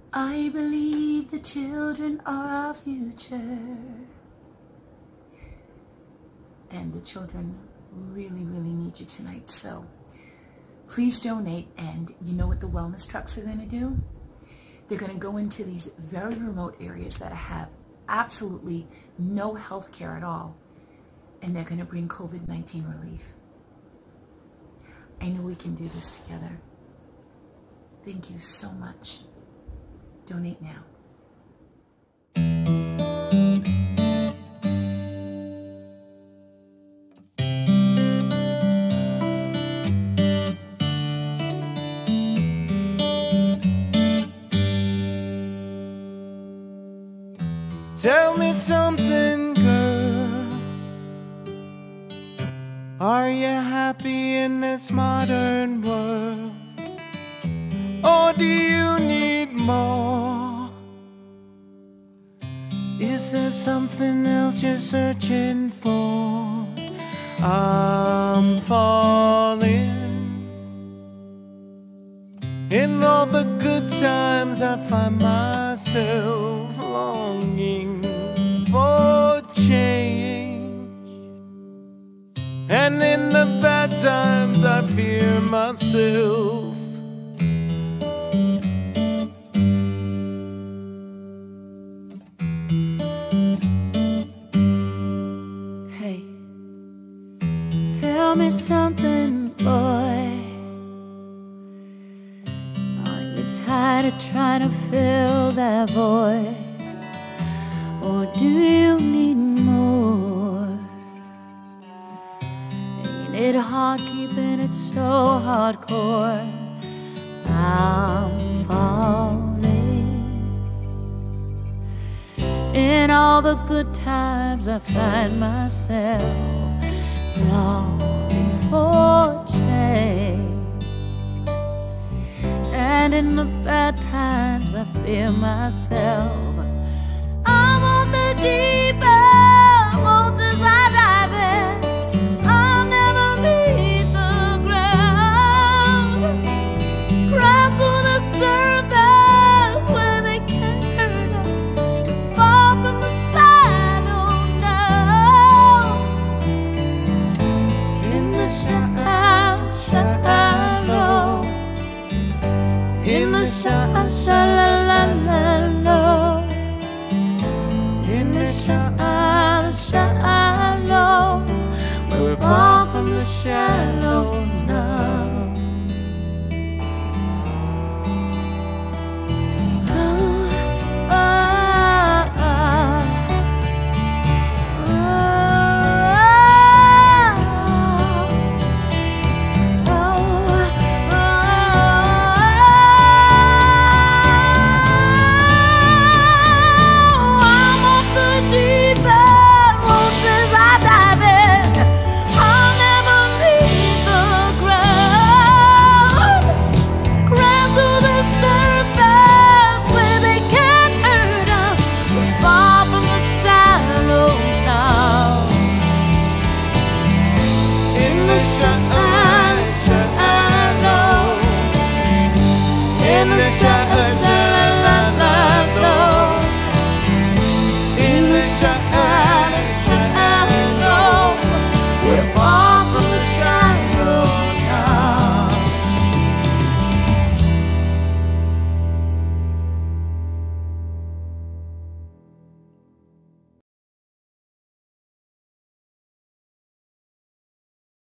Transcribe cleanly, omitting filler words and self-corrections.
I believe the children are our future. And the children really, really need you tonight. So please donate. And you know what the wellness trucks are going to do? They're going to go into these very remote areas that have absolutely no health care at all. And they're going to bring COVID-19 relief. I know we can do this together. Thank you so much. Donate now. Tell me something, girl. Are you happy in this modern world? Or do you need more? Is there something else you're searching for? I'm falling. In all the good times I find myself longing for change, and in the bad times I fear myself. Hey, tell me something, boy. Tired of trying to fill that void, or do you need more? Ain't it hard keeping it so hardcore? I'm falling. In all the good times I find myself longing for change, and in the bad times I fear myself. I'm on the deep